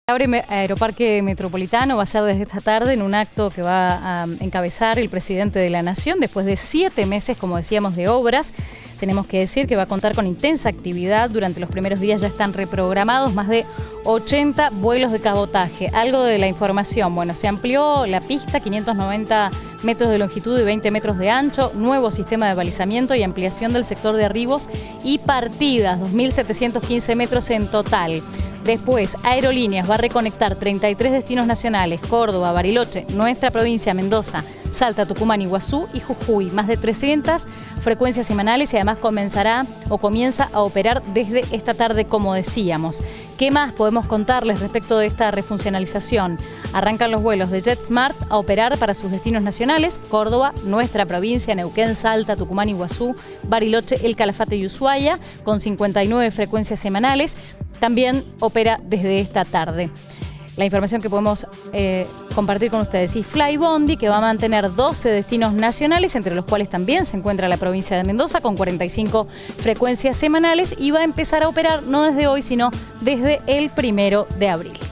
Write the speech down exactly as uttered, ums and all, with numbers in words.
Abre Aeroparque Metropolitano va a ser desde esta tarde en un acto que va a encabezar el presidente de la Nación después de siete meses, como decíamos, de obras. Tenemos que decir que va a contar con intensa actividad. Durante los primeros días ya están reprogramados más de ochenta vuelos de cabotaje. Algo de la información, bueno, se amplió la pista, quinientos noventa metros de longitud y veinte metros de ancho, nuevo sistema de balizamiento y ampliación del sector de arribos y partidas, dos mil setecientos quince metros en total. Después, Aerolíneas va a reconectar treinta y tres destinos nacionales: Córdoba, Bariloche, nuestra provincia, Mendoza, Salta, Tucumán, Iguazú y Jujuy. Más de trescientas frecuencias semanales y además comenzará o comienza a operar desde esta tarde, como decíamos. ¿Qué más podemos contarles respecto de esta refuncionalización? Arrancan los vuelos de JetSmart a operar para sus destinos nacionales: Córdoba, nuestra provincia, Neuquén, Salta, Tucumán, Iguazú, Bariloche, El Calafate y Ushuaia, con cincuenta y nueve frecuencias semanales. También opera desde esta tarde. La información que podemos eh, compartir con ustedes: y Flybondi, que va a mantener doce destinos nacionales, entre los cuales también se encuentra la provincia de Mendoza, con cuarenta y cinco frecuencias semanales, y va a empezar a operar no desde hoy, sino desde el primero de abril.